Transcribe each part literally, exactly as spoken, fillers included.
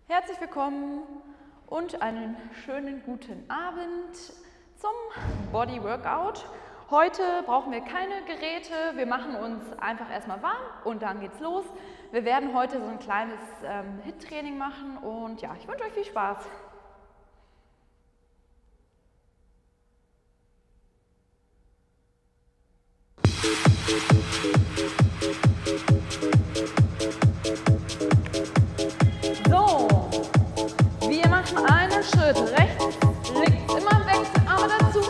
Herzlich willkommen und einen schönen guten Abend zum Body Workout. Heute brauchen wir keine Geräte, wir machen uns einfach erstmal warm und dann geht's los. Wir werden heute so ein kleines ähm, HIIT-Training machen und ja, ich wünsche euch viel Spaß. So, wir machen einen Schritt rechts, links, immer im Wechsel, Arme dazu.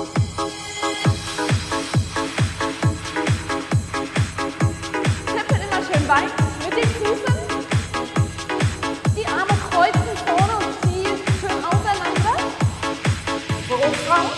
Tippen immer schön weit mit den Füßen. Die Arme kreuzen vorne und ziehen schön auseinander. Brust raus.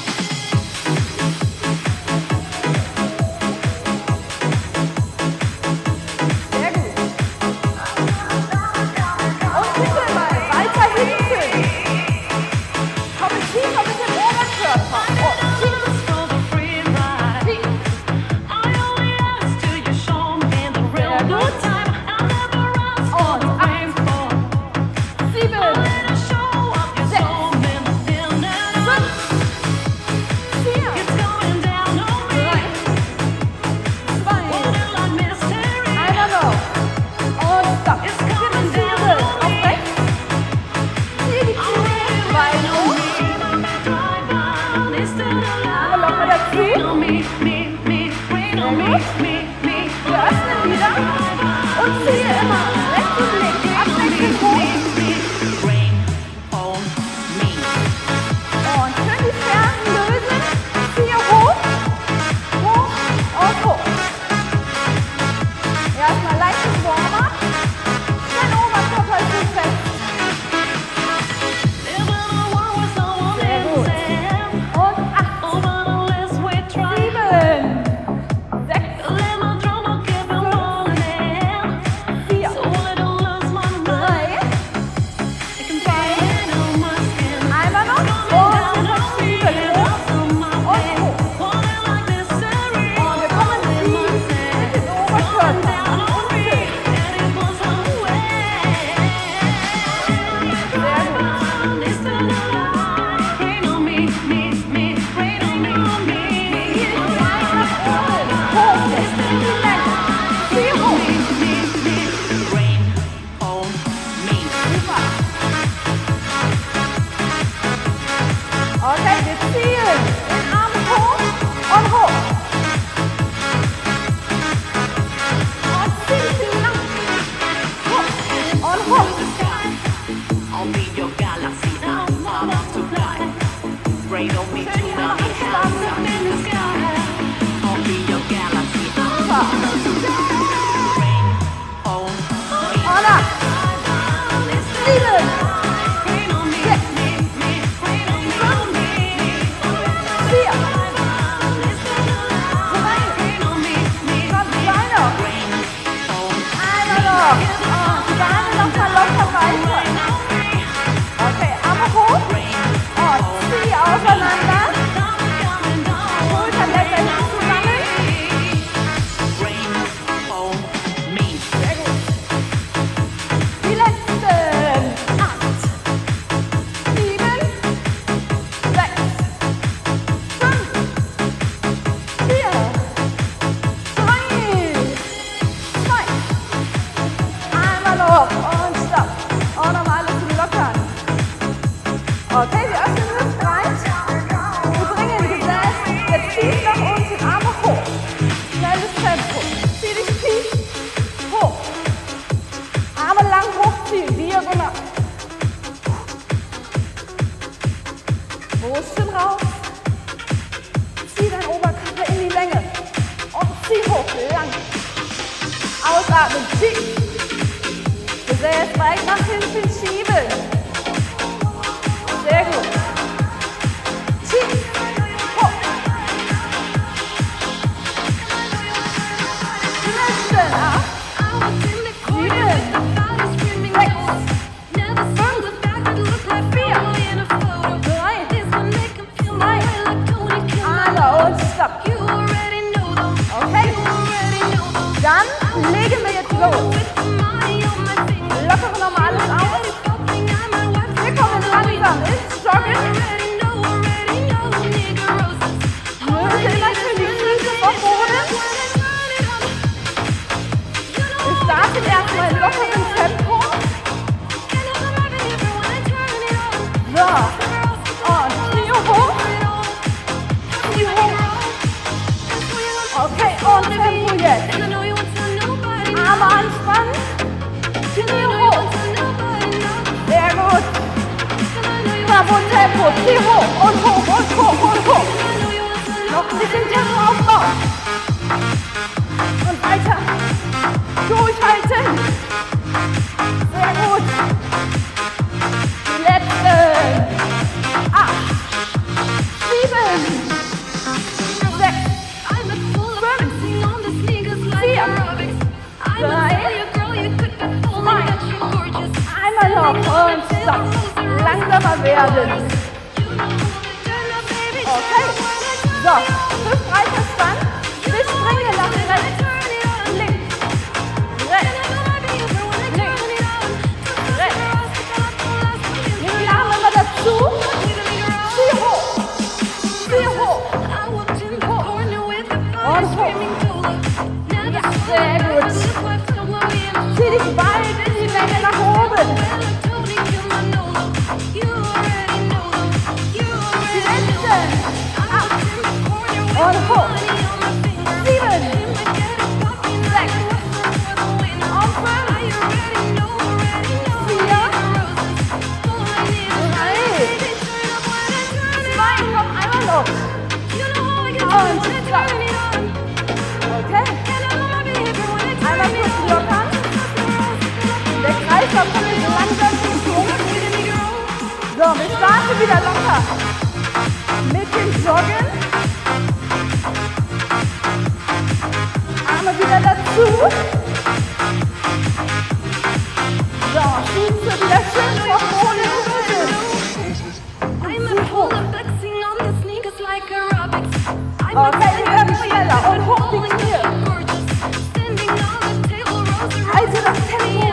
Okay, wir öffnen das breit. Wir bringen das Gesäß jetzt tief nach unten, Arme hoch. Schnelles Tempo. Zieh dich tief hoch. Arme lang hochziehen, diagonal. Brust raus. Zieh deinen Oberkörper in die Länge. Und zieh hoch, lang. Ausatmen, zieh. Gesäß weit nach hinten schieben. Sehr gut. Tief. Hoch. Die letzten. Acht. Sieben. Sechs. Fünf. Vier. Drei. Zwei. Alle und stopp. Okay. Dann legen wir jetzt los. Lockere nochmal alles aus. startet erstmal in lockerem Tempo. So, und Knie hoch. Knie hoch. Okay, und Tempo jetzt. Arme anspannen. Knie hoch. Sehr gut. Bravo, Tempo. Knie hoch und hoch und hoch und hoch. Noch ein bisschen Tempo aufbauen. Und weiter. Durchhalten. Sehr gut. Die letzten. Acht. Sieben. Sechs. Fünf. Vier. Drei. Zwei. Einmal noch. Und stopp. Langsamer werden. Okay. So. Hüftbreiter Spann. Wir springen nach rechts. Links. Rechts. Links. Rechts. Nimm die Arme immer dazu. Zieh hoch. Zieh hoch. Hoch. Und hoch. Ja, sehr gut. Zieh dich weit in die Länge nach oben. Die letzten. Acht. Und hoch. Sieben. Sechs. Und fünf. Vier. Drei. Zwei. Komm, einmal noch. Und stopp. Okay. Einmal kurz lockern. Der Kreislauf kommt jetzt langsam zum Schwung. So, wir starten wieder locker. Mit dem Joggen. Arme wieder dazu. So, Füße wieder schön vor ohne Füße. Okay, wir werden schneller und hoch die Knie. Also das Tempo.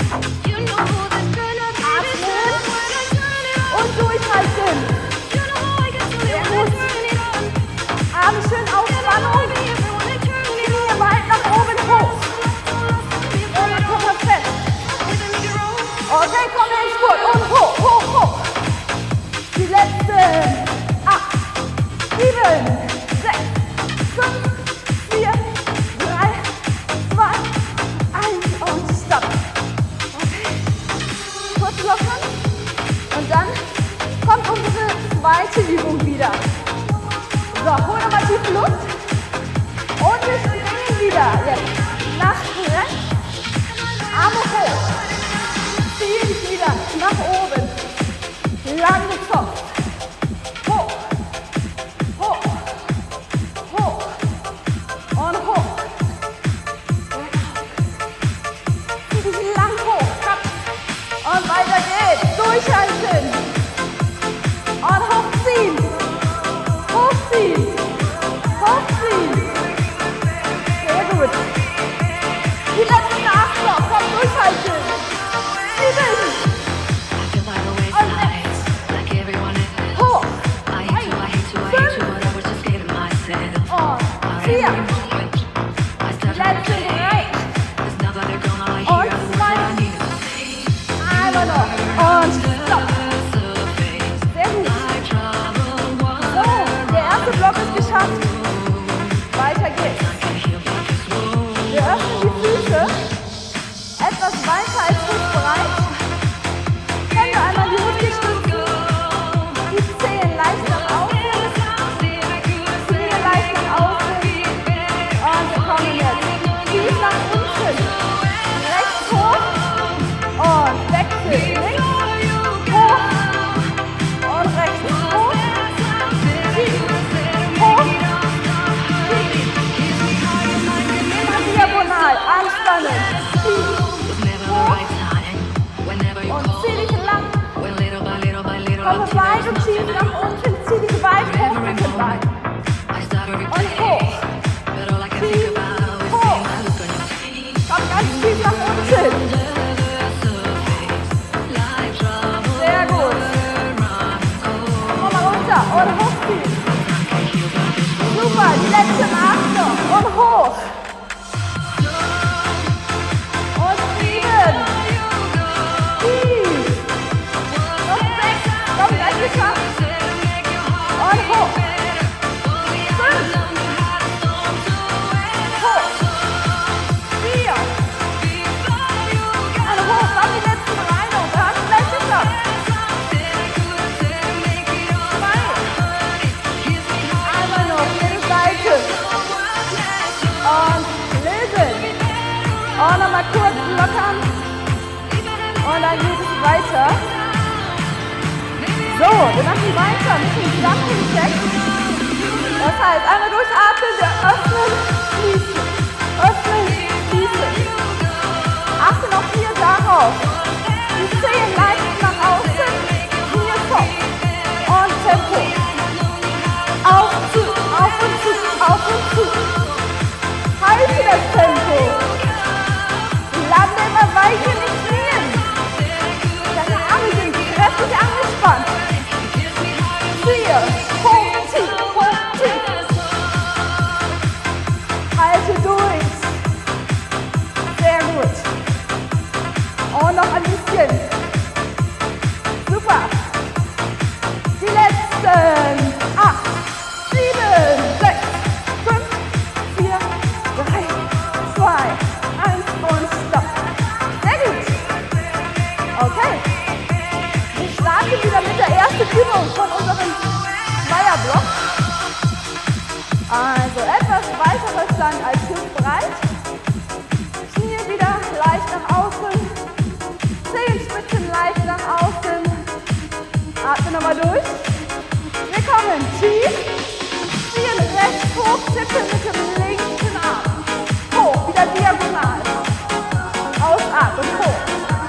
Atmen und durchhalten. Sehr gut. Arme schön auf Spannung. Knie weit nach oben hoch. Oberkörper fest. Okay, komm in den Spurt und hoch, hoch, hoch. Die letzten. Acht, sieben, sechs, fünf, vier, drei, zwei, eins und stopp. Okay. Kurz lockern. Und dann kommt unsere zweite Übung wieder. So, hol nochmal tief Luft. Und wir springen wieder. Jetzt nach rechts. Arme hoch. Zieh dich wieder nach oben. Lang gezopft. Hoch. Hoch. Hoch. Und hoch. Zieh dich lang hoch. Und weiter geht's. Durchhalten. Und hochziehen. Hochziehen. Hochziehen. Sehr gut. Die letzten acht noch. Komm, durchhalten. Sieben. Und rechts. Hoch. Eins. Fünf. Und vier. Die letzten drei. Und zwei. Einmal noch. Und stopp. Sehr gut. So, der erste Block ist geschafft. Weiter geht's. Wir öffnen die Füße etwas weiter als hüftbreit. Können wir einmal die Hüfte stützen. Die Zehen leicht nach außen. Knie leicht nach außen. Und wir kommen jetzt tief nach unten. Rechts hoch. Und wechsel. Links. Hoch. Und rechts hoch. Tief. Hoch. Tief. Immer diagonal. Anspannen. Tief. Hoch. Und zieh dich lang. Komme weit und tief nach unten. Zieh dich weit hoch mit dem Bein. Und hoch. Tief. Hoch. Komm ganz tief nach unten. Sehr gut. Komm mal runter und hochziehen. Super, die letzten acht noch. Und hoch. Und kurz lockern. Und dann geht es weiter. So, wir machen weiter mit dem Jumping-Check. Das heißt, einmal durchatmen, wir öffnen, schließen, öffnen, schließen. Achte noch hier darauf. Die Zehen leicht nach außen, hier top. Und Tempo. Auf, zu, auf und zu, auf und zu. Halte das Tempo. Lande immer weich in die Knien. Deine Arme sind kräftig angespannt. Vier, hoch, tief, hoch, tief. Halte durch. Sehr gut. Und noch ein bisschen. Super. Die letzten. Acht, sieben, sechs, fünf, vier, drei, zwei, eins und stopp. Sehr gut. Okay. Wir starten wieder mit der ersten Übung von unserem Zweierblock. Also etwas weiterer Stand als hüftbreit. Knie wieder leicht nach außen. Zehenspitzen leicht nach außen. Atme nochmal durch. Wir kommen tief. Ziehen rechts hoch, tippen mit dem linken Arm. Hoch, wieder diagonal. Ausatmen, hoch.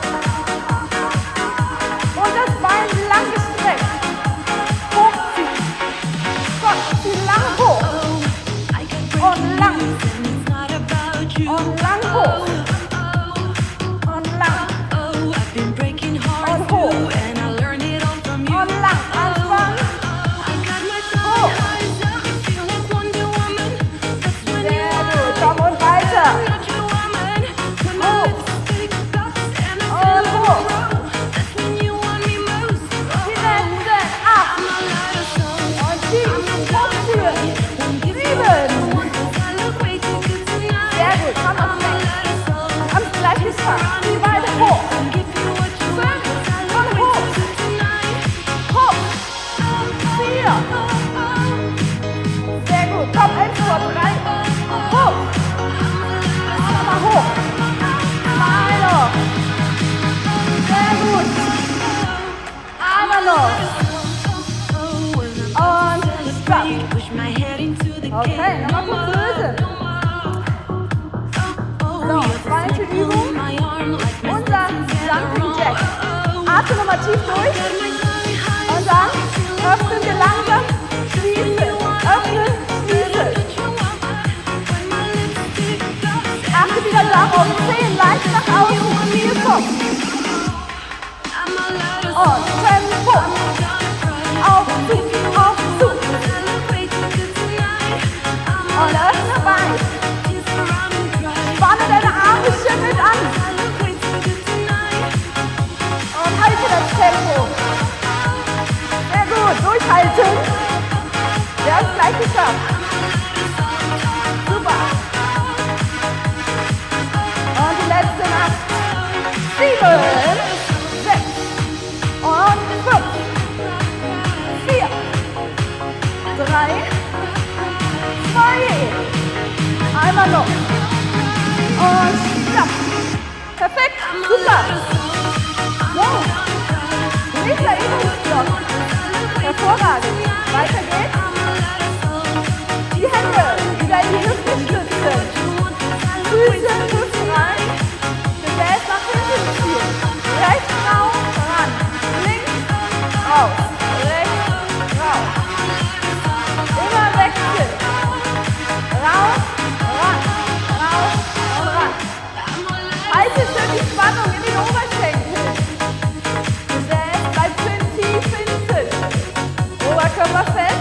Und das Bein lang gestreckt. Hochziehen. Gott, zieh lang hoch. Und lang. Und lang hoch. Und lang. Und hoch. Und lang. Anspannen. Hoch. Sehr gut. Komm und weiter. Hoch. Und hoch. Die letzten acht. Und sieben. Hochführen. Sieben. Sehr gut. Komm auf mich. Am gleichen Tag. Die Beine hoch. Fünf. Und hoch. Hoch. Vier. Sehr gut. Komm, eins vor drei. Hoch. Nochmal hoch. Zwei noch. Sehr gut. Einmal noch. Und stopp. Okay, nochmal kurz lösen. So, zweite Übung. Unser Jumping Jack. Atme nochmal tief durch. Und dann öffnen wir langsam. Schließen. Öffnen. Schließen. Achte wieder darauf. Zehen leicht nach außen. Knie top. Und Tempo. Auf, zu, auf, zu. Und öffne weit. Spanne deine Arme schön mit an. Und halte das Tempo. Sehr gut. Durchhalten. Wir haben es gleich geschafft. Super. Und die letzten acht. Sieben. Sechs. Und fünf. Vier. Drei. Zwei. Einmal noch. Und stopp. Perfekt. Super. So. Nächster Übungsblock. Hervorragend. Weiter geht's. Die Hände wieder in die Hüfte stützen. Füße hüftrein. Gesäß nach hinten ziehen. Rechts raus, ran. Links, raus. Rechts, raus. Immer wechseln. Raus, ran. Raus und ran. Halte schön die Spannung in den Oberschenkeln. Gesäß bleibt schön tief hinten. Oberkörper fest.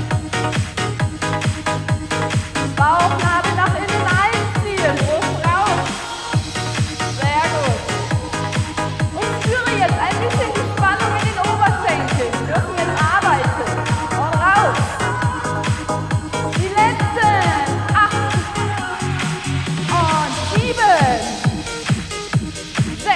Bauchnabel nach innen einziehen. Brust raus. Sehr gut. Und spüre jetzt ein bisschen die Spannung in den Oberschenkeln. Wir dürfen jetzt arbeiten. Und raus. Die letzten. Acht. Und sieben. Sechs.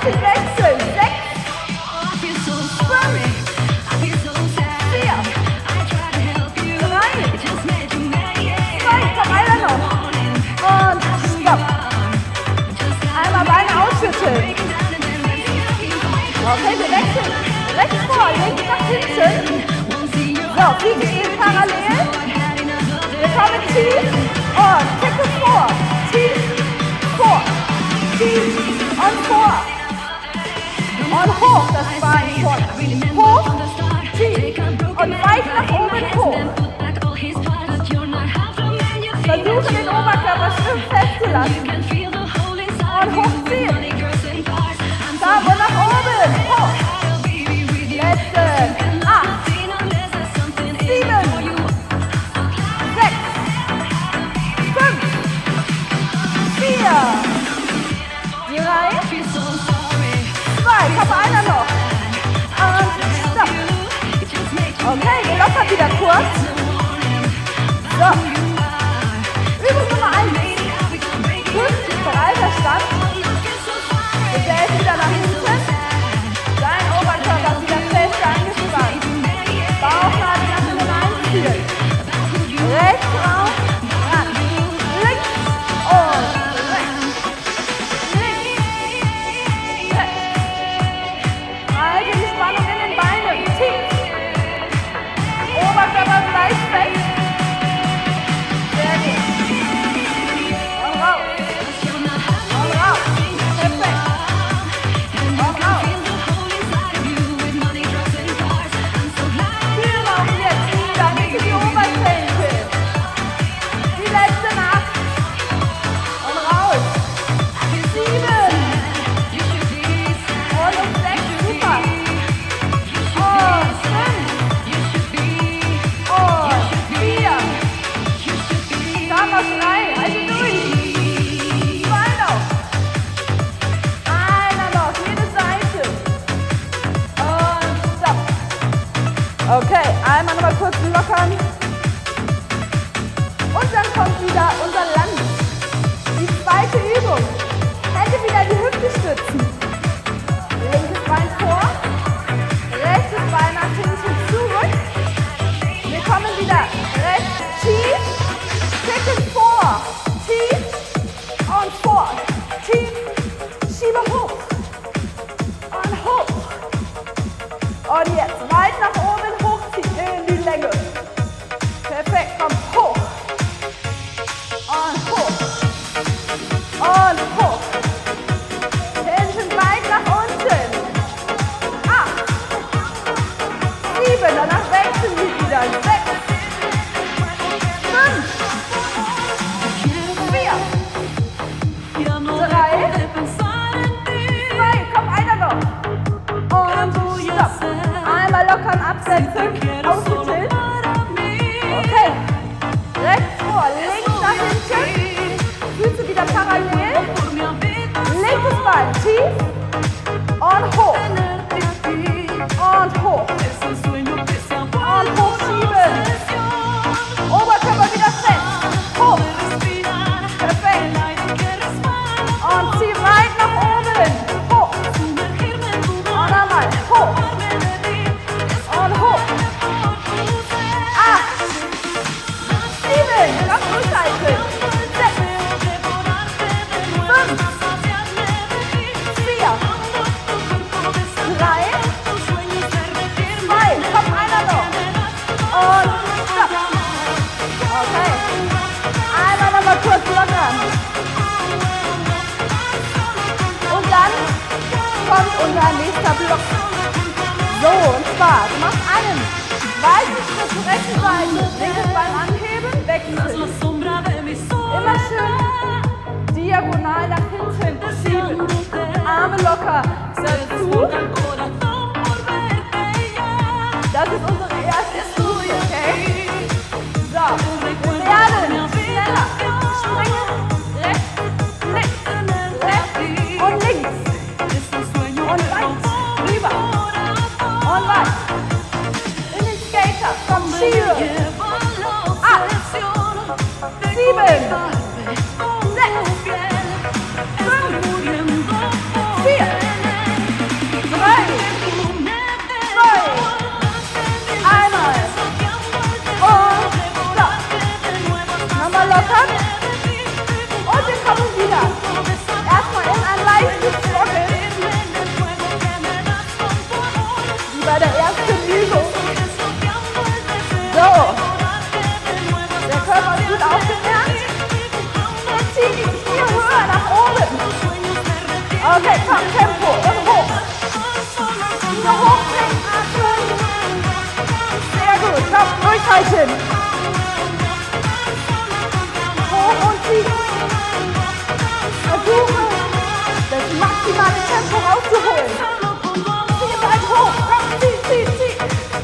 Seite wechseln. Sechs, fünf, vier, drei, zwei, komm, einer noch. Und stopp. Einmal Beine ausschütteln. Okay, wir wechseln. Rechts vor, links nach hinten. So, Fliege stehen parallel. Wir kommen tief und Kicke vor. Tief, vor. Tief und vor. Und hoch das Bein vor. Hoch, tief und weit nach oben hoch. Versuche den Oberkörper schön festzulassen. Und hochziehen. Daumen nach oben. Hoch. Letzten. Acht. Sieben. Sechs. Fünf. Vier. Drei. Zwei. Komm, einer noch. Und stopp. Okay, wir lockern wieder kurz. So. Übung Nummer eins. Gut, breiter Stand. Wir stellen wieder nach hinten. Dein Oberkörper ist wieder fest angespannt. Bauchnabel nach innen einziehen. Rechts raus, ran. Links und rechts. Links, rechts. Halte die Spannung in den Beinen. Tief. Oberkörper bleibt fest. Sehr gut. Und raus. Und raus. Perfekt. Und raus. Führe auch jetzt wieder nicht in die Oberschenkel. Die letzte Nacht. Und raus. Sieben. Und um sechs. Super. Und fünf. Und vier. Dann noch drei. Also durch. Zwei noch. Einer noch. Jede Seite. Und stopp. Okay, einmal nochmal kurz lockern. Und dann kommt wieder unser Land. Die zweite Übung. Hände wieder in die Hüfte stützen. Linkes Bein vor. Rechtes Bein nach hinten zurück. Wir kommen wieder rechts tief. Kicken vor. Tief. Und vor. Tief. Schiebe hoch. Und hoch. Und jetzt weit nach oben hochziehen in die Länge. Perfekt, komm hoch. Und hoch. Und hoch. Hinten weit nach unten. Acht. Sieben, danach wechseln wir wieder. Sechs. Fünf. Vier. Drei. Zwei, komm, einer noch. Und stopp. Einmal lockern, absetzen, ausgetilt. Okay. Rechts vor, links nach hinten. Füße wieder parallel. Linkes Bein tief. Und hoch. Und hoch. Und hochschieben. Oberkörper wieder fest. Hoch. Perfekt. Und zieh weit nach oben. Hoch. Und einmal hoch. Und hoch. Acht. Sieben. Komm, durchhalten. Sechs. Fünf. Vier. Drei. Zwei. Komm, einer noch. Und stopp. Okay. Einmal nochmal kurz lockern. Und dann kommt unser nächster Block. So, und zwar, du machst einen weiten Schritt zur rechten Seite. Linkes Bein anheben, wechseln. Immer schön diagonal nach hinten schieben. Arme locker dazu. Das ist unsere erste Stufe, okay? So, wir werden schneller. Springe, rechts, links, rechts und links. Und weit, rüber. Und weit. In den Skater, komm, schiebe. Acht, sieben, sechs, fünf, vier, durchhalten. Hoch und ziehen. Versuche, das maximale Tempo rauszuholen. Ziehe weit hoch. Komm, zieh, zieh, zieh.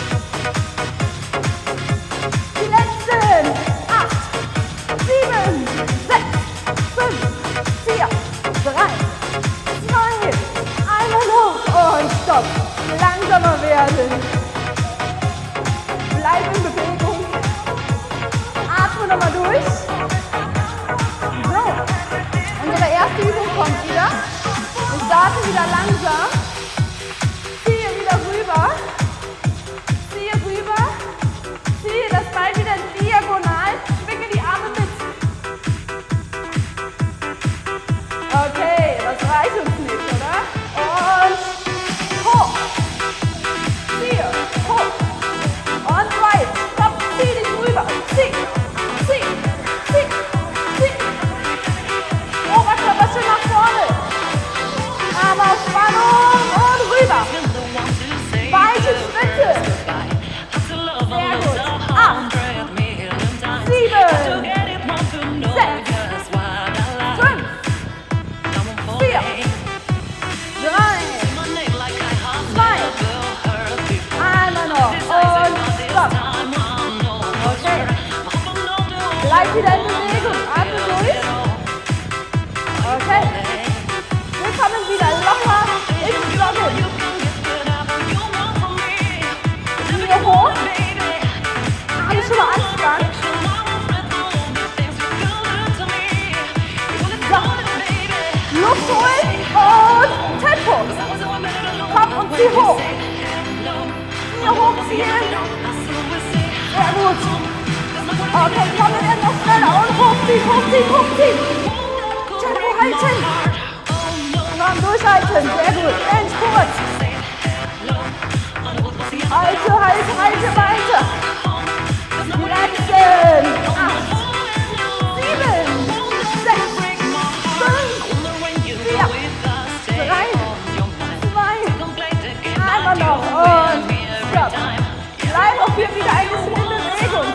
Die letzten. Acht, sieben, sechs, fünf, vier, drei, zwei, einmal noch. Und stopp. Langsamer werden. Bleib in Bewegung. Atme nochmal durch. So. Unsere erste Übung kommt wieder. Wir starten wieder langsam. Ziehe wieder rüber. Ziehe rüber. Ziehe das Bein wieder diagonal. Schwinge die Arme mit. Okay, das reicht uns nicht, oder? Und hoch. Ziehe. Hoch. Und weit. Stopp. Zieh dich rüber. Zieh. Zieh. Zieh. Zieh. Oberkörper schön nach vorne. Arme auf Spannung und rüber. Weite Schritte. Sehr gut. Acht. Sieben. Sechs. Fünf. Vier. Drei. Zwei. Einmal noch. Und stopp. Okay. Bleib wieder in Bewegung. Atme durch. Okay. Wir kommen wieder locker ins Joggen. Hier hoch. Arme schon mal anspannen. So. Luft holen und Tempo. Komm und zieh hoch. Hier hochziehen. Sehr gut. Okay, komm, wir werden noch schneller und hochziehen, hochziehen, hochziehen. Tempo halten. Komm, durchhalten. Sehr gut. End kurz. Halte, halte, halte weiter. Die letzten. Acht, sieben, sechs, fünf, vier, drei, zwei, einmal noch und stopp. Bleib auch hier wieder ein bisschen in Bewegung.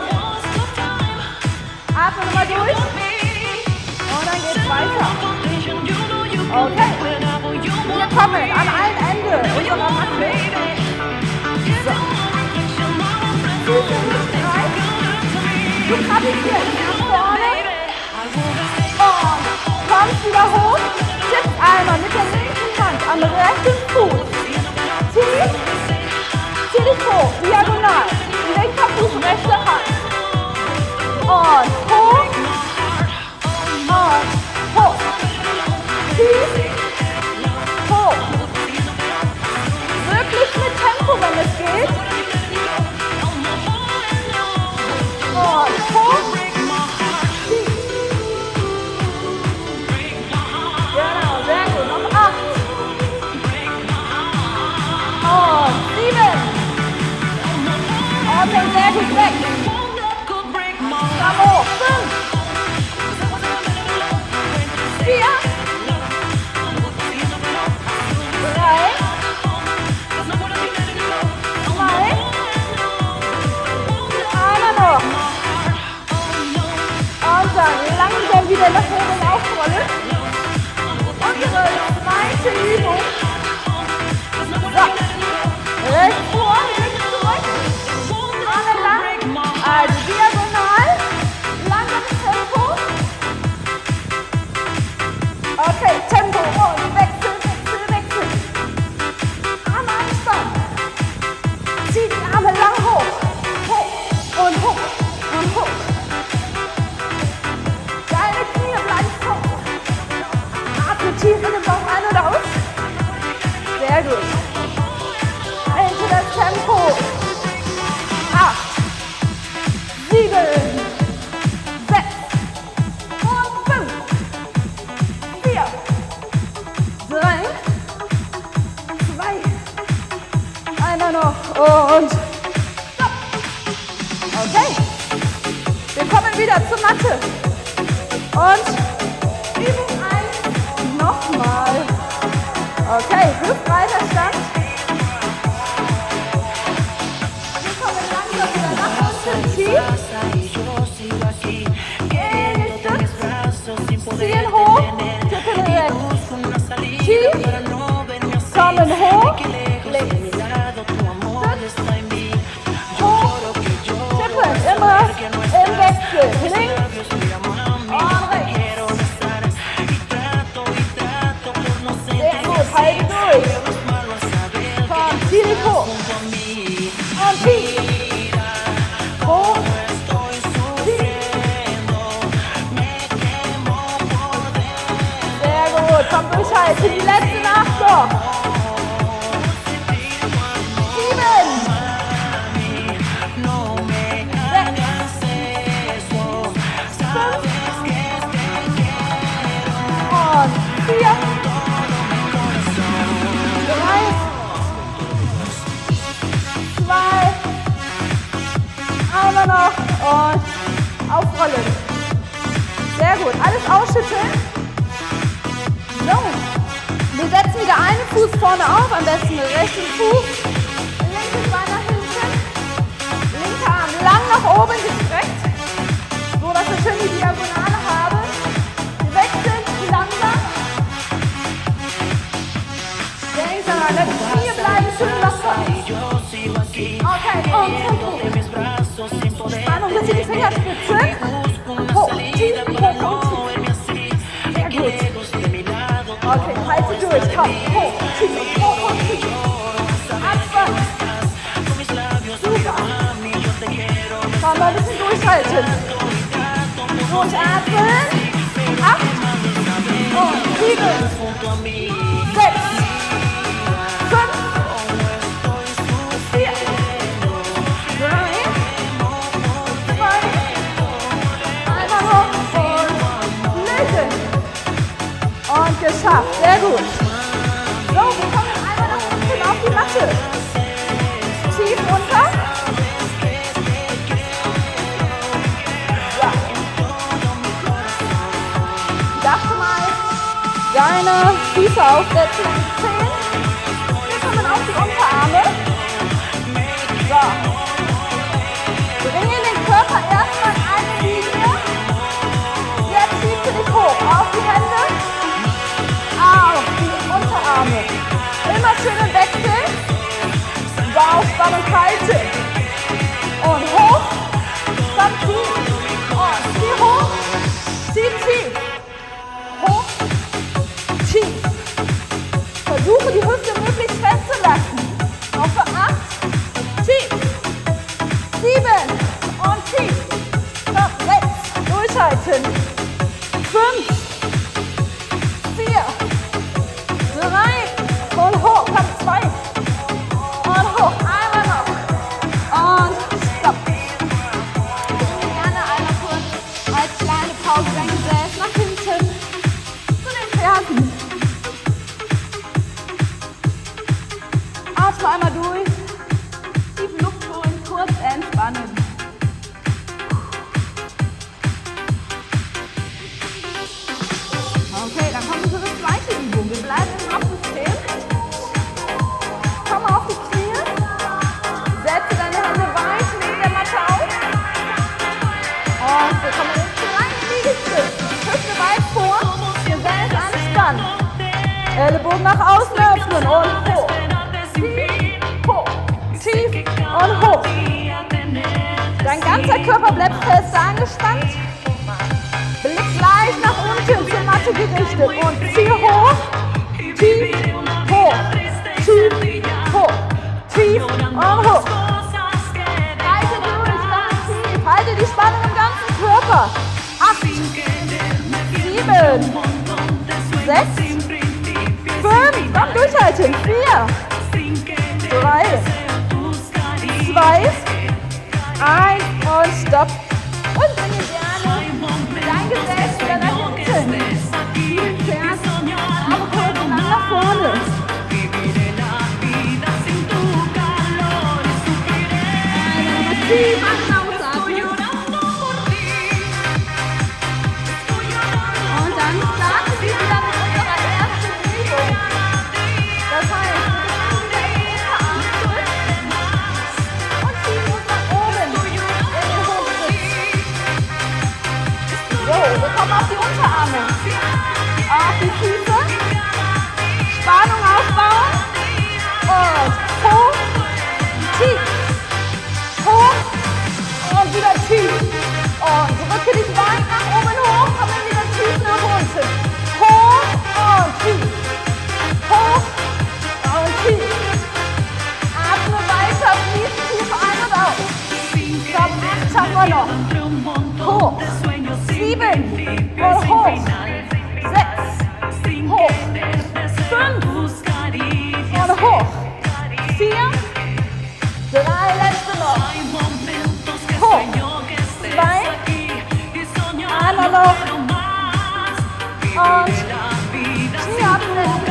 Atme nochmal durch. Und dann geht's weiter. Okay. Wir kommen an ein Ende unserer Matte. So. Füße nicht rein. Du kapitierst nach vorne. Und kommst wieder hoch. Tippst einmal mit der linken Hand am rechten Fuß. Tief. Zieh dich hoch. Diagonal. Linker Fuß, rechte Hand. Und hoch. Und hoch. Tief. Hoch. Wirklich mit Tempo, wenn es geht. Und hoch. Tief. Genau, sehr gut. Noch acht. Und sieben. Okay, sehr gut, weg. Komm hoch. Fünf. Vier. Drei. Zwei. Einmal noch. Und dann langsam wieder nach oben aufrollen. Unsere zweite Übung. So. Rechts vor, links zurück. Arme lang. Also diagonal. Langsames Tempo. Okay, Tempo und Wechsel, Wechsel, Wechsel. Arme anspannen. Zieh die Arme lang hoch. Hoch und hoch und hoch. Deine Knie bleiben hoch. Atme tief in den Bauch ein und aus. Sehr gut. Halte das Tempo. Acht, sieben, sechs und fünf, vier, drei, zwei, einmal noch und stopp. Okay. Wir kommen wieder zur Matte. Und Übung eins nochmal. Okay, hüftbreiter Stand. Wir kommen langsam wieder nach unten. tief. Ziehen hoch, tippen rechts. Tief, kommen hoch, links. Hoch, tippen, immer im Wechsel. Links und rechts. Sehr gut, halte durch. Komm, zieh dich hoch. Und tief. Hoch. Komm, durchhalten. Die letzte Nacht noch. Sieben. Sechs. Fünf. Und vier. Drei. Zwei. Einmal noch. Und aufrollen. Sehr gut. Alles ausschütteln. So, wir setzen wieder einen Fuß vorne auf, am besten den rechten Fuß, linkes Bein nach hinten, linker Arm lang nach oben gestreckt, so dass wir schön die Diagonale haben. Wir wechseln langsam. Denkt daran, die Knie bleiben schön locker. Okay, und Tempo. Spannung bis in die Fingerspitzen. Hoch, tief, hoch und tief. Sehr gut. Okay, halte durch, komm, hoch, tief, hoch und tief. Abspann. Super. Komm, mal ein bisschen durchhalten. Durchatmen. Acht. Und sieben. Sechs. Fünf. Vier. Drei. Zwei. Einmal hoch und lösen. Und geschafft, sehr gut. So, wir kommen einmal nach unten auf die Matte. Tief runter. Ja. Darfst du mal deine Füße aufsetzen in die Zehen. Wir kommen auf die Unterarme. So. Bringe den Körper erstmal in eine Linie. Jetzt schiebst du dich hoch auf die Hände. Auf die Unterarme. Immer schön im Wechsel. Bauchspannung halten. Und hoch. Dann tief. Und zieh hoch. Zieh tief. Hoch. Tief. Versuche die Hüfte möglichst fest zu lassen. Noch für acht. Tief. Sieben. Und tief. Komm, sechs. Durchhalten. Fünf. Vier. Drei. Und hoch. Komm, zwei. Und hoch. Einmal noch. Und stopp. Gerne einmal kurz als kleine Pause dein Gesäß nach hinten zu den Fersen. Atme einmal durch. Tiefen Luft holen, kurz entspannen. Okay, dann kommt unsere zweite Übung. Wir bleiben im Absystem. Komm auf die Knie. Setze deine Hände weit neben der Matte auf. Und wir kommen in den kleinen Liegestütz. Hüfte weit vor. Gesäß anspannen. Ellenbogen nach außen öffnen und hoch. Tief, hoch. Tief und hoch. Dein ganzer Körper bleibt fest angespannt. Blick leicht nach unten zur Matte gerichtet und zieh hoch, tief, hoch, tief, hoch, tief und hoch. Halte durch, ganz tief, halte die Spannung im ganzen Körper. Acht, sieben, sechs, fünf, komm durchhalten, vier, drei, zwei, eins und stopp. Und bringe gerne dein Gesäß wieder nach hinten. Vielen Fersen, Arme kurz und dann nach vorne. Tief ausatmen. Und dann starten wir wieder mit unserer ersten Übung. Das heißt, wir bringen den Unterarm zurück und ziehen uns nach oben in den wir kommen auf die Unterarme. Auf die Füße. Spannung aufbauen. Und hoch, tief. Hoch und wieder tief. Und drücke dich weit nach oben hoch, komm dann wieder tief nach unten. Hoch und tief. Hoch und tief. Atme weiter, fließ tief ein und aus. Stopp, acht haben wir noch. Hoch. Sieben. Und hoch. Sechs. Hoch. Fünf. Und hoch. Vier. Drei, letzte noch. Hoch. Zwei. Einmal noch. Und Knie abnehmen.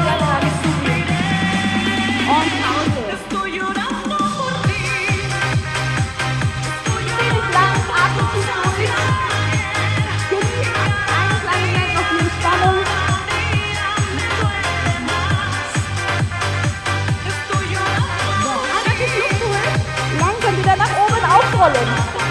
Und Pause. Ziemlich lang, atme tief durch. Genieß einen kleinen Moment noch die Entspannung. So, einmal die Luft durch. Langsam wieder nach oben aufrollen.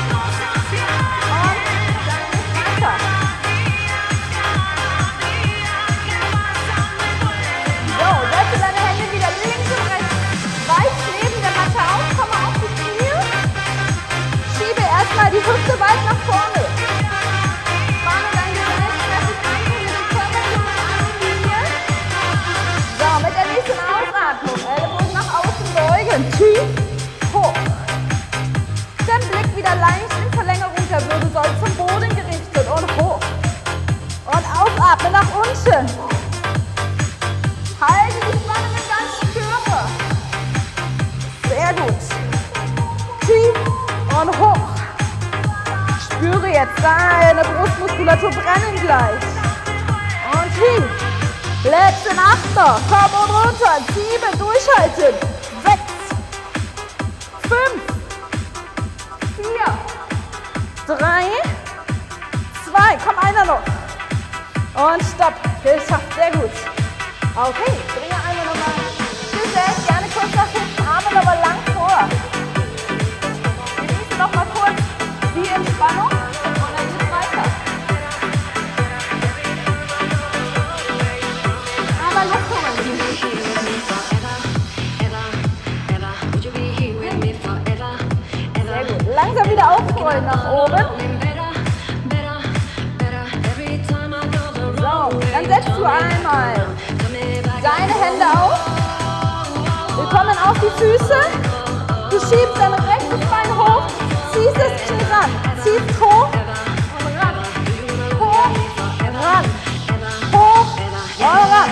Die Hüfte weit nach vorne. Spanne dein Gesäß, lass dich ankommen mit dem Körper in eine Linie. So, mit der nächsten Ausatmung. Ellenbogen nach außen beugen. Tief, hoch. Den Blick wieder leicht in Verlängerung der Wirbelsäule zum Boden gerichtet und hoch. Und ausatmen nach unten. Halte die Spanne mit ganzem Körper. Sehr gut. Tief und hoch. Spüre jetzt deine Brustmuskulatur brennen gleich. Und tief. Letzten Achter. Komm und runter. Sieben. Durchhalten. Sechs. Fünf. Vier. Drei. Zwei. Komm, einer noch. Und stopp. Geschafft. Sehr gut. Okay. Bringe einmal nochmal. Gesäß gerne kurz nach hinten. Arme aber lang vor. Genieße nochmal kurz die Entspannung und dann geht es weiter. Aber lockern. Sehr gut. Langsam wieder aufrollen nach oben. So, dann setzt du einmal deine Hände auf. Wir kommen auf die Füße. Du schiebst dein rechtes Bein hoch. Ziehst das Knie ran, ziehst hoch und ran, hoch, ran, hoch und ran.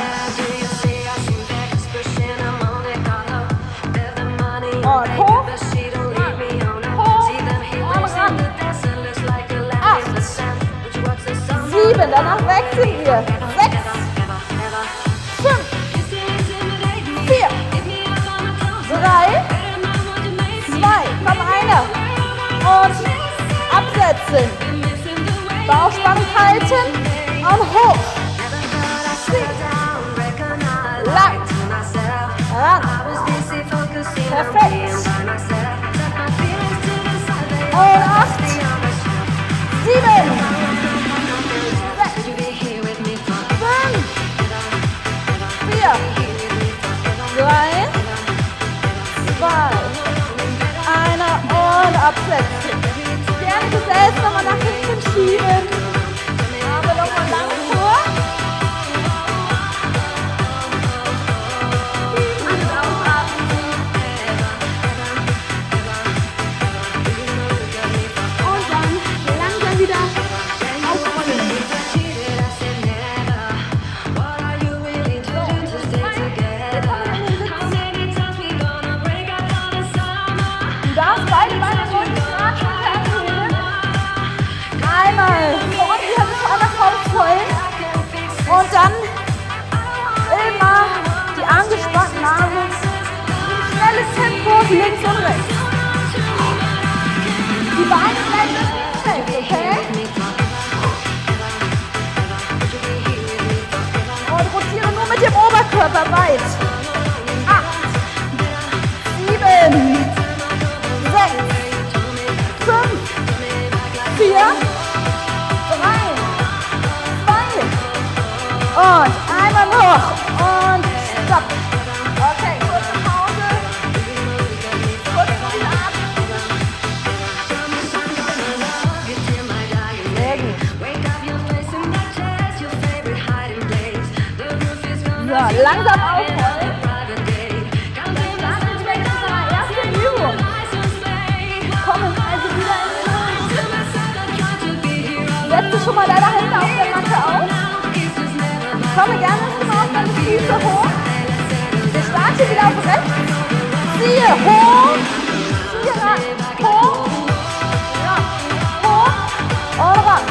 Und hoch, ran, hoch und ran. Acht, sieben, danach wechseln wir. Sechs, fünf, vier, drei, zwei, komm einer. Und absetzen. Bauchspannung halten und hoch. Lang. Ran. Perfekt. Und acht. Sieben. Sechs. Fünf. Vier. Drei. Zwei. Einer und absetzen. Gerne Gesäß nochmal nach hinten schieben. Aber nochmal lang vor. Und ausatmen. Und dann langsam wieder aufrollen. Du darfst beide Beine neunzig Grad anheben. Einmal vor die Hände zu einer Faust holen. Und dann immer die angespannten Arme. Schnelles Tempo links und rechts. Die Beine bleiben nicht fest, okay? Und rotiere nur mit dem Oberkörper weit. Acht, sieben, sechs, fünf, vier, drei, Und einmal noch. Und stopp. Okay, kurze Pause. Kurz durchatmen. Sehr gut. So, langsam aufrollen. Setze schon mal deine Hände auf der Matte auf. Komme gerne schon auf deine Füße hoch. Wir starten wieder auf rechts. Ziehe hoch. Ziehe ran. Hoch. Ja. Hoch. Und ran.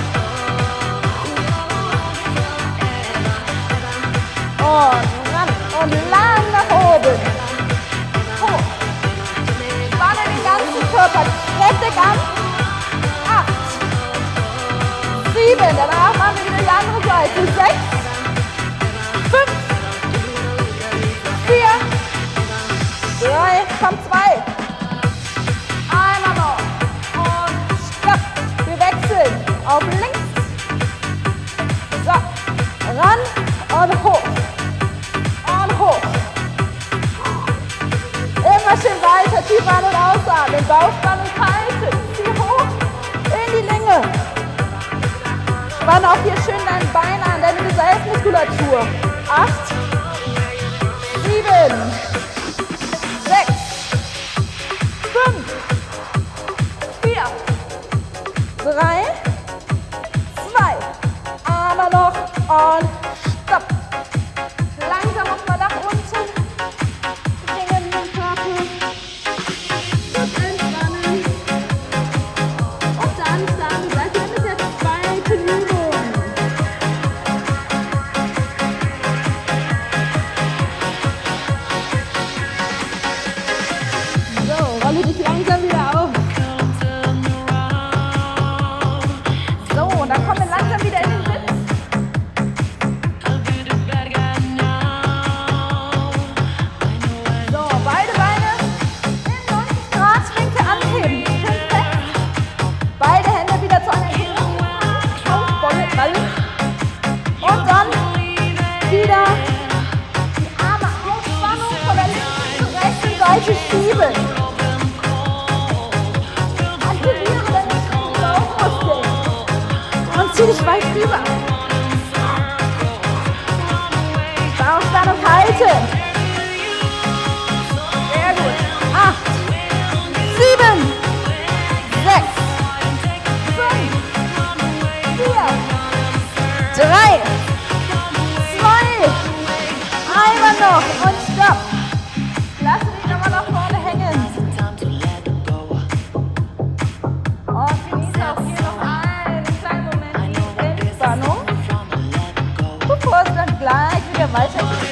Und ran. Und lang nach oben. Hoch. Spanne den ganzen Körper kräftig an. Acht. Sieben, danach machen wir wieder die andere Seite. Sechs, fünf, vier, drei, komm, zwei. Einmal noch. Und stopp. Wir wechseln auf links. So, ran und hoch. Und hoch. Immer schön weiter, tief ein- und ausatmen. Bauchspannung halten. Zieh hoch in die Länge. Spann auch hier schön dein Bein an, deine Gesäßmuskulatur. Acht, sieben, sechs, fünf, vier, drei, zwei, einmal noch und stopp. Langsam nochmal nach unten. Bringen den Körper. Gut entspannen. Und dann starten wir gleich mit der zweiten Übung. So, rolle dich langsam wieder auf. So, und dann kommen wir langsam wieder in den Sitz. So, beide Beine in neunzig Grad Winkel anheben. Schön fest. Beide Hände wieder zu einer Aufballen. Und dann wieder die Arme auf Spannung von der linken zur rechten Seite schieben. Aktiviere deine Bauchmuskeln. Und zieh dich weit rüber. Bauchspannung halten. Sehr gut. Acht, sieben, sechs, fünf, vier, drei, zwei, einmal noch und stopp. Lass dich nochmal nach vorne hängen. Und genieße auch hier noch einen kleinen Moment die Entspannung, bevor es dann gleich wieder weitergeht.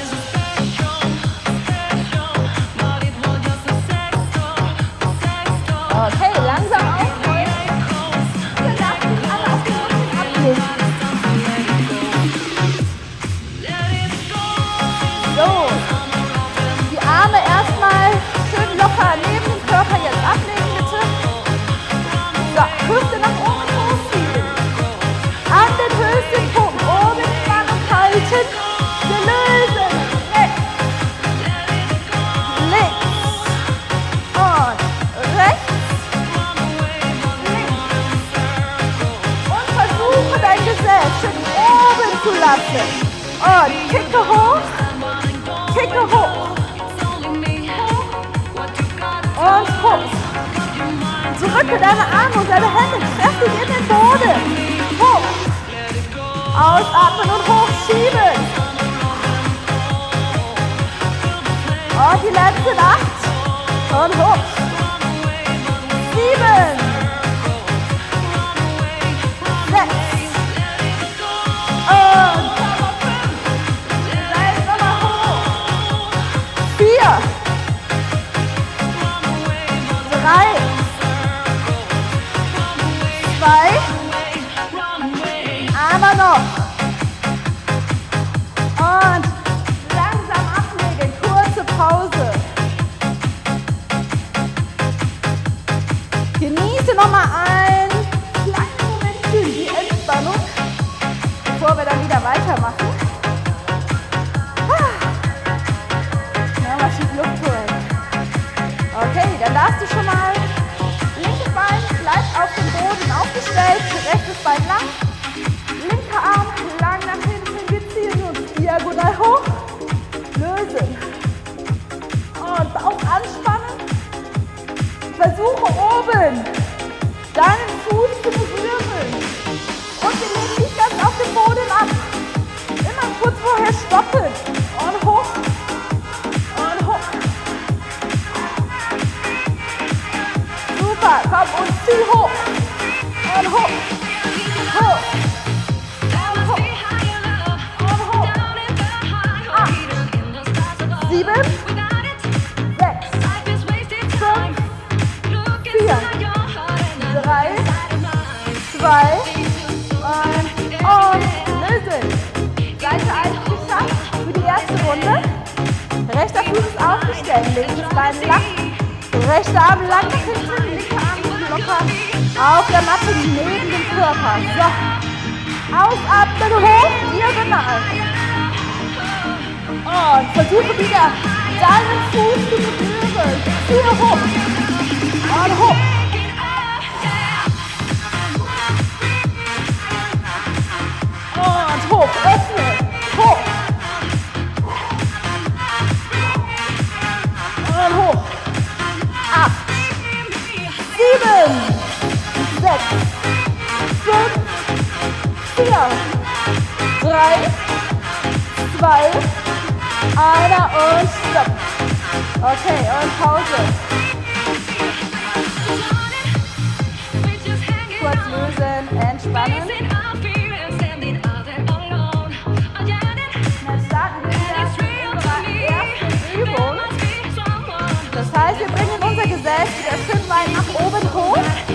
Okay, langsam aufrollen. Ihr lasst mich alle auf den Rücken ablegen. So, die Arme erstmal schön locker neben dem Körper jetzt ablegen, bitte. So, Hüfte nach oben hochziehen. An den höchsten Punkt, oben Spannung halten. Wir lösen. Rechts. Links. Und rechts. Links. Und versuche dein Gesäß schön oben zu lassen. Und kicke hoch. Kicke hoch. Und hoch. Drücke deine Arme und deine Hände kräftig in den Boden. Hoch. Ausatmen und hochschieben. Und die letzten acht. Und hoch. Sieben. Sechs. Und fünf. Seid nochmal hoch. Vier. Drei. Zwei. Einmal noch. Und langsam ablegen. Kurze Pause. Genieße zwei und, und lösen. Seite eins geschafft für die erste Runde. Rechter Fuß ist aufgestellt, linkes Bein lang. Rechter Arm lang nach hinten, linker Arm locker auf der Matte neben dem Körper. So, ausatmen, hoch, diagonal. Und versuche wieder deinen Fuß zu berühren. Ziehe hoch und hoch. Und hoch, öffne, hoch. Und hoch. Acht, sieben, sechs, fünf, vier, drei, zwei, einer und stopp. Okay, und Pause. Kurz lösen, entspannen. Dann starten wir wieder mit unserer ersten Übung. Das heißt, wir bringen unser Gesäß wieder schön weit nach oben hoch.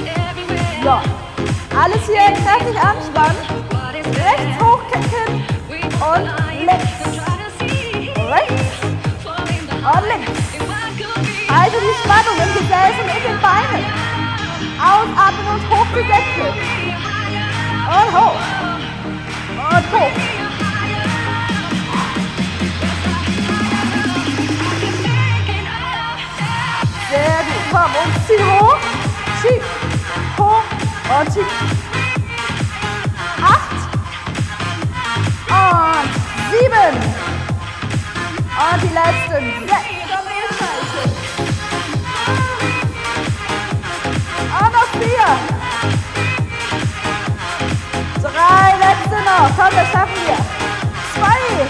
So, alles hier kräftig anspannen. Rechts hochkicken und links. Rechts und links. Halte die Spannung im Gesäß und in den Beinen. Ausatmen und hoch die Decke. Und hoch. Und hoch. Sehr gut. Komm und zieh hoch. Schieb. Hoch und schieb. Acht. Und sieben. Und die letzten sechs. Und noch vier. Drei letzte noch. Komm, das schaffen wir. Zwei.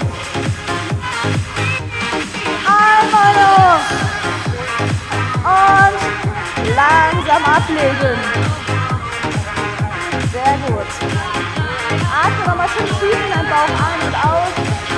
Einmal noch. Und langsam ablegen. Sehr gut. Atme nochmal schön tief in den Bauch ein und aus.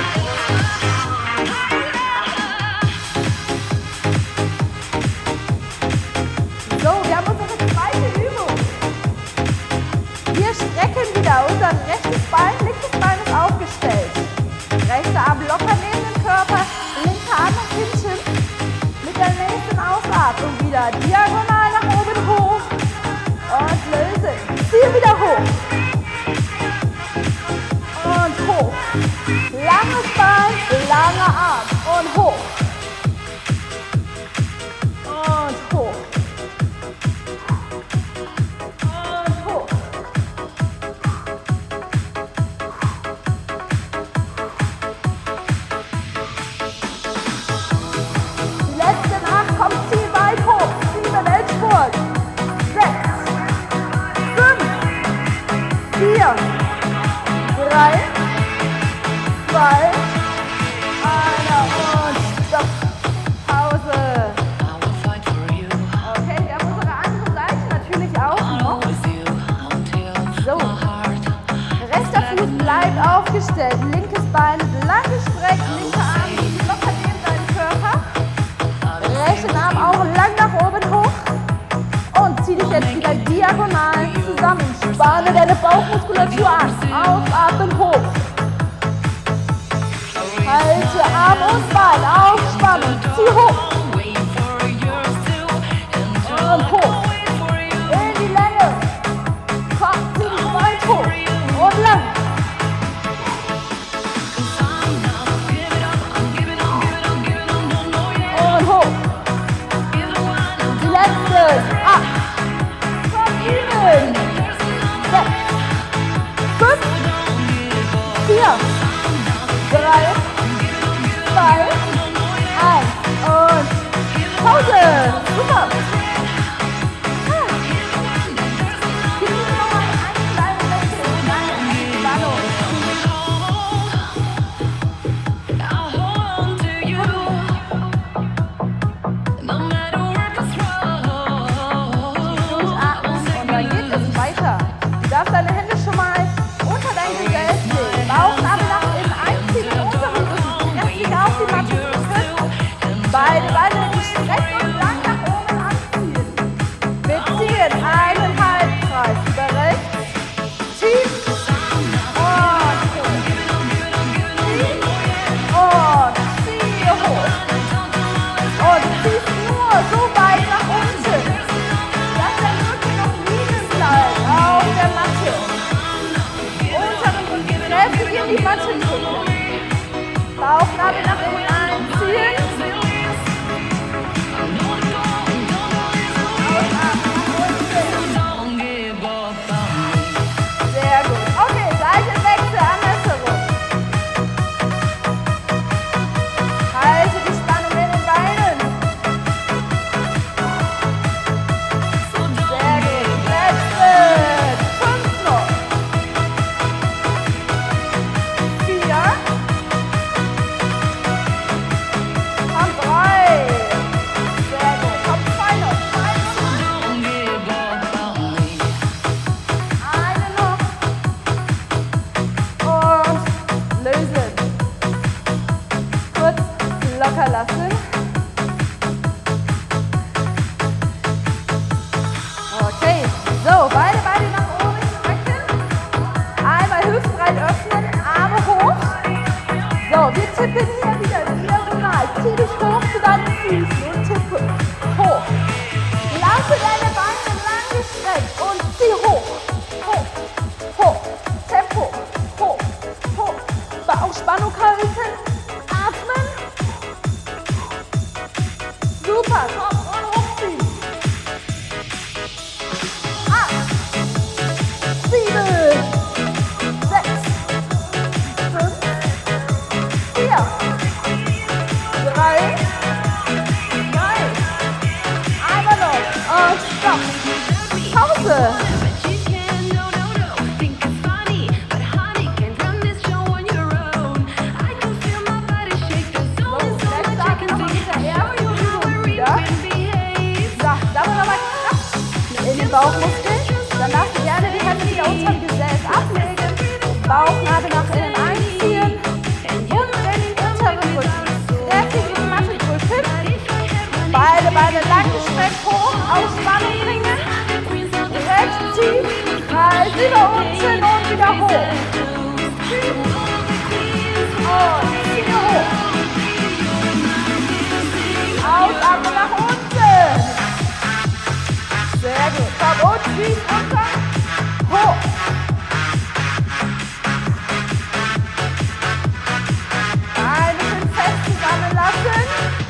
So, wir haben unsere zweite Übung. Wir strecken wieder. Unser rechtes Bein, linkes Bein ist aufgestellt. Rechter Arm locker neben dem Körper, linker Arm nach hinten. Mit der nächsten Ausatmung wieder diagonal nach oben hoch. Und lösen. Zieh wieder hoch. Und hoch. Langes Bein, langer Arm. Und hoch. Und hoch. Vier, drei, zwei, einer und stopp. Pause. Okay, wir haben unsere andere Seite natürlich auch noch. So. Rechter Fuß bleibt aufgestellt. Linkes Bein lang gestreckt. Linker Arm locker neben deinen Körper. Rechten Arm auch lang nach oben hoch. Und zieh dich jetzt wieder diagonal zusammen. Spanne deine Bauchmuskulatur an. Ausatmen hoch. Halte Arm und Bein. Aufspannen. Zieh hoch. Und hoch. In die Länge. Komm, zieh dich weit hoch. Und lang. Und hoch. Die letzte. Acht. Komm, sieben. Sechs. Fünf. Vier. Drei. Zwei. Eins. Und Pause. Super. Genieße nochmal einen kleinen Wechsel in deine Entspannung. Du darfst deine Hände schon mal unter dein Gesäß legen. Bauchnabel nach innen einziehen, unteren Rücken kräftig auf die Matte drücken. Beide Beine gestreckt und lang nach Dann darfst du gerne die Hände wieder unterm Gesäß ablegen, Bauchnabel nach innen einziehen und den unteren Rücken kräftig in die Matte drücken. Beide Beine lang gestreckt hoch, auf Spannung bringen. Rechts tief, Kreis über unten und wieder hoch. Und ziehe hoch. Ausatmen nach unten. Sehr gut. Komm und schieß runter. Hoch. Beine schön fest zusammenlassen.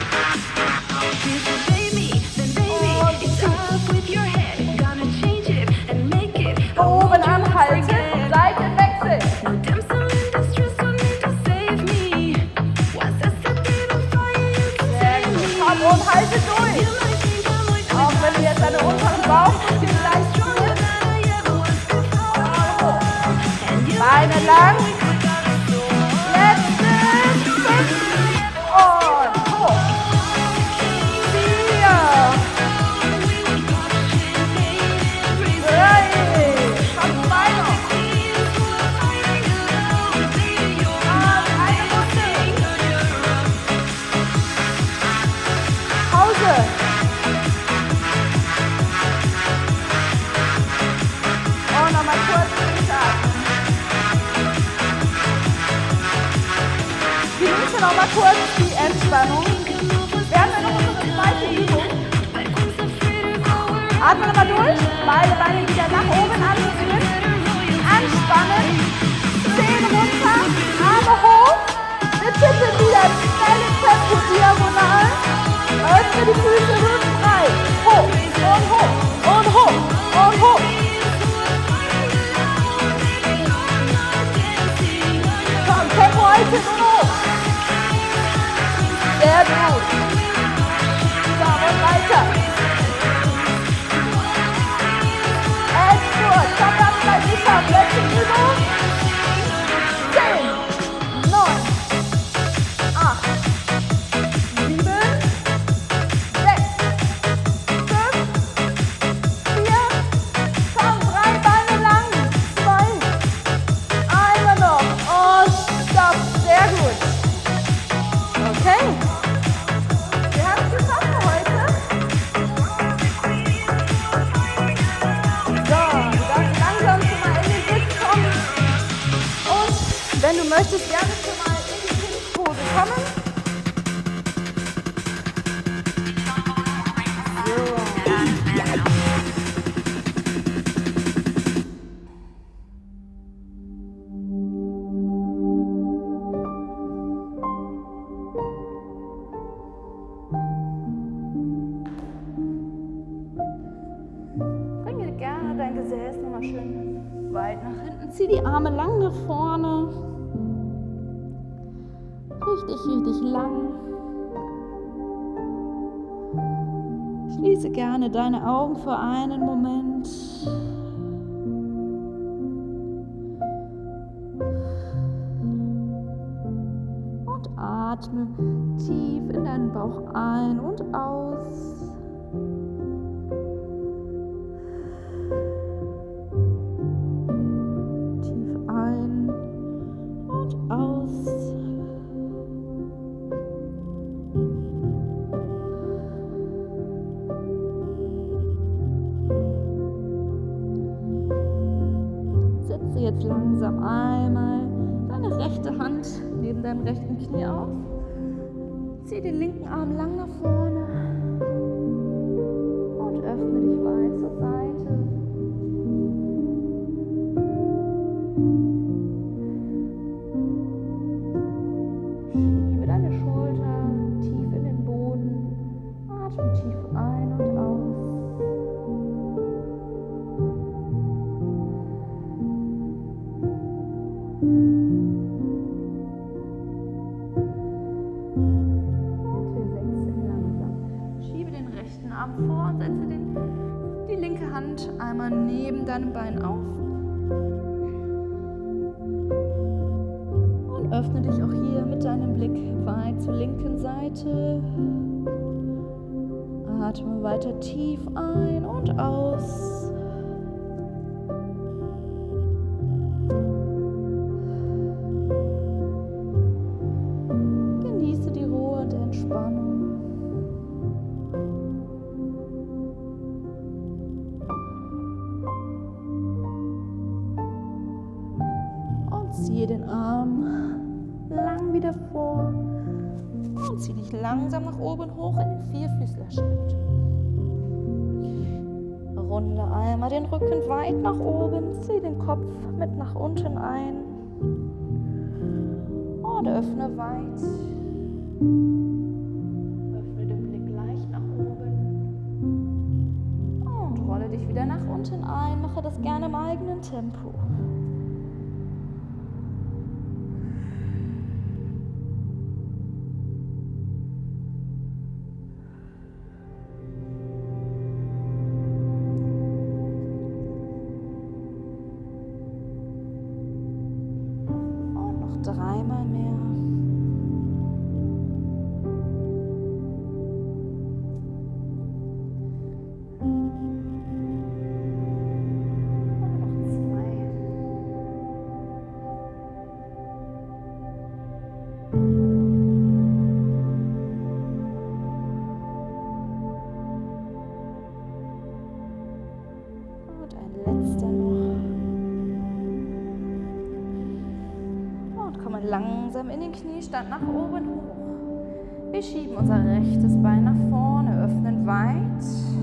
Oben anhalten, Seitenwechsel. Sehr gut, komm und halte durch. Auch wenn du jetzt deine unteren Bauchmuskeln leicht spürst. Beine lang. Letztes. Fünf. Und hoch. Vier. Drei. Komm, zwei noch. Und eine Runde. Pause. Und nochmal kurz durchatmen. Genieße nochmal kurz die Entspannung. Wir haben ja noch unsere zweite Übung. Atme nochmal durch. Beide Beine wieder nach oben anführen. Anspannen. Zehen runter. Arme hoch. Wir tippen wieder im schnellen Tempo diagonal. Öffne die Füße rückenfrei. Hoch und hoch und hoch und hoch. Komm, Tempo halten und hoch. Sehr gut. So, und weiter. Endspurt. Komm, dann gleich sicher. Letzte Übung. Zehn, neun, acht, sieben, sechs, fünf, vier, komm, drei Beine lang. Zwei. Einmal noch. Und stopp. Sehr gut. Okay. Wir haben es geschafft für heute. So, du darfst langsam schon mal in den Sitz kommen. Und wenn du möchtest, gerne schon mal in die Sitzpose kommen. Bringe gerne dein Gesäß nochmal schön weit nach hinten. Zieh die Arme lang nach vorne. Richtig, richtig lang. Schließe gerne deine Augen für einen Moment. Und atme tief in deinen Bauch ein und aus. Tief ein und aus. Setze jetzt langsam einmal deine rechte Hand neben deinem rechten Knie auf. Zieh den linken Arm lang nach vorne und öffne dich weit zur Seite. Schiebe deine Schulter tief in den Boden. Atme tief ein und aus. Arm vor und setze den, die linke Hand einmal neben deinem Bein auf. Und öffne dich auch hier mit deinem Blick weit zur linken Seite. Atme weiter tief ein und aus. ziehe den Arm lang wieder vor und ziehe dich langsam nach oben hoch in den Vierfüßlerschritt. Runde einmal den Rücken weit nach oben, ziehe den Kopf mit nach unten ein und öffne weit. Öffne den Blick leicht nach oben und rolle dich wieder nach unten ein. Mache das gerne im eigenen Tempo. Dreimal mehr. Und noch zwei. Und ein letzter noch. Kommen langsam in den Kniestand nach oben hoch. Wir schieben unser rechtes Bein nach vorne, öffnen weit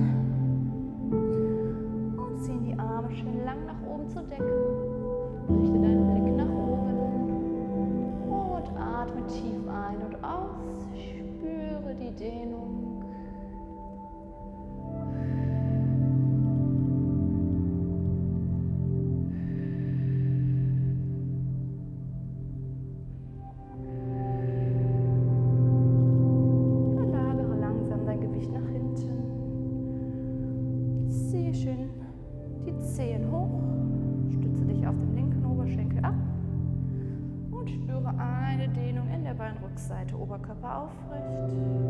und ziehen die Arme schön lang nach oben zur Decke. Richte deinen Blick nach oben und atme tief ein und aus. Spüre die Dehnung. Zehen hoch, stütze dich auf den linken Oberschenkel ab und spüre eine Dehnung in der Beinrückseite, Oberkörper aufrecht.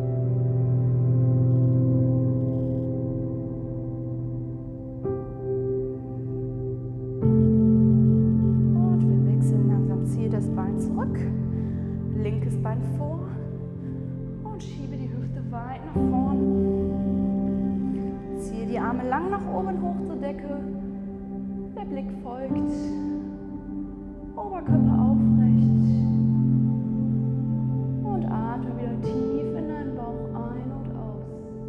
Und wir wechseln langsam, ziehe das Bein zurück, linkes Bein vor und schiebe die Hüfte weit nach vorne. Ziehe die Arme lang nach oben hoch zur Decke. Der Blick folgt, Oberkörper aufrecht und atme wieder tief in deinen Bauch ein und aus.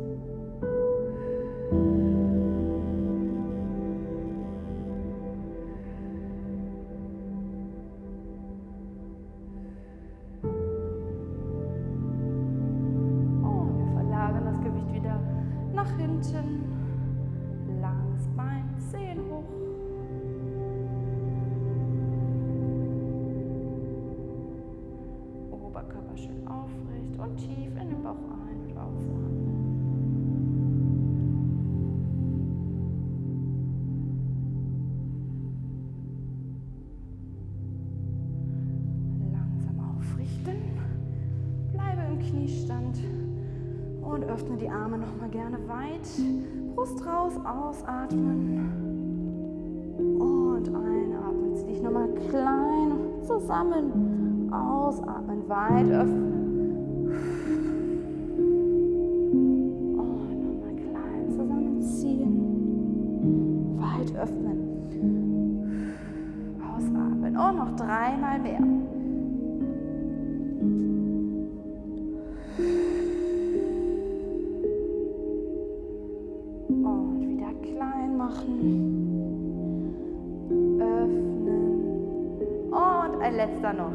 Und wir verlagern das Gewicht wieder nach hinten, langes Bein, Zehen hoch. Oberkörper schön aufrecht und tief in den Bauch ein- und ausatmen. Langsam aufrichten. Bleibe im Kniestand und öffne die Arme noch mal gerne weit. Brust raus, ausatmen. Und einatmen. Zieh dich noch mal klein zusammen. Ausatmen, weit öffnen. Und nochmal klein zusammenziehen. Weit öffnen. Ausatmen. Und noch dreimal mehr. Und wieder klein machen. Öffnen. Und ein letzter noch.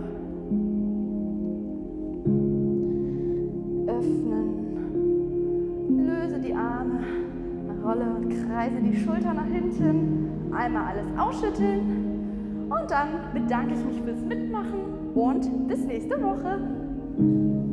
Löse die Arme, rolle und kreise die Schultern nach hinten. Einmal alles ausschütteln und dann bedanke ich mich fürs Mitmachen und bis nächste Woche.